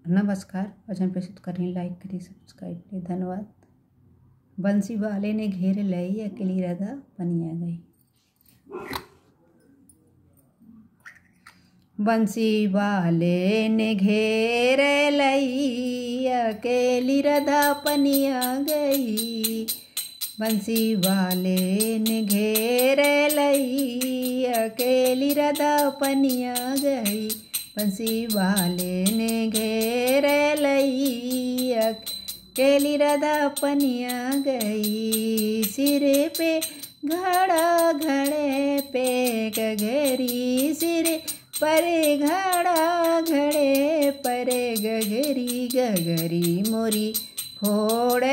नमस्कार। भजन प्रस्तुत करें, लाइक करें, सब्सक्राइब करें। धन्यवाद। बंसी वाले ने घेर लई, अकेली राधा पनिया गई। बंसी वाले ने घेर लई, अकेली राधा पनिया गई। बंसी वाले ने घेर लई, अकेली राधा पनिया गई। बंसी वाले ने घेर लई, अकेली राधा पनिया गई। सिर पे घड़ा घड़े पे गगरी, सिर पर घड़ा घड़े पर गगरी। गगरी मोरी फोड़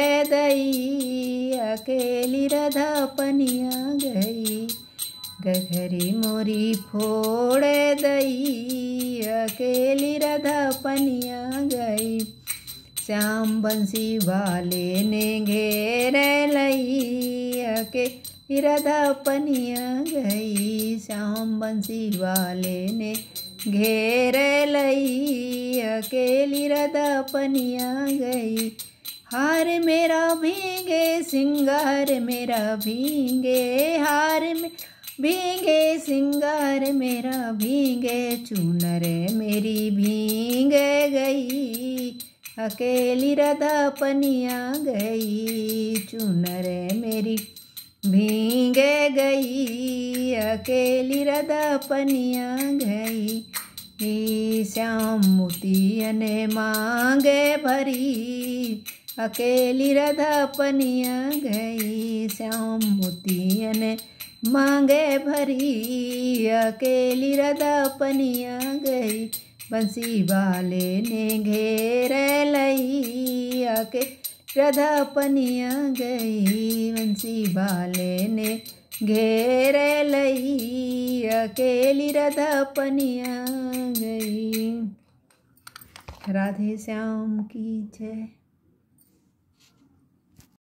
दई, अकेली राधा पनिया गई। गगरी मोरी फोड़ दई, अकेली राधा पनिया गई। श्याम बंसी वाले ने घेर लई, अकेली राधा पनिया गई। श्याम बंसी वाले ने घेर लई, अकेली राधा पनिया गई। हार मेरा भीगे सिंगार मेरा भीगे, हार में भीगे सिंगार मेरा भीगे। चूनर मेरी भीग गई, अकेली राधा पनिया गई। चूनर मेरी भीग गई, अकेली राधा पनिया गई। श्याम मोतियन मांगे भरी, अकेली राधा पनिया गई। श्याम मोतियन मांगे भरी, अकेली राधा पनिया गई। बंसी वाले ने घेर लई, अकेली राधा पनिया गई। बंसी वाले ने घेर लई, अकेली राधा पनिया गई। राधे श्याम की जय।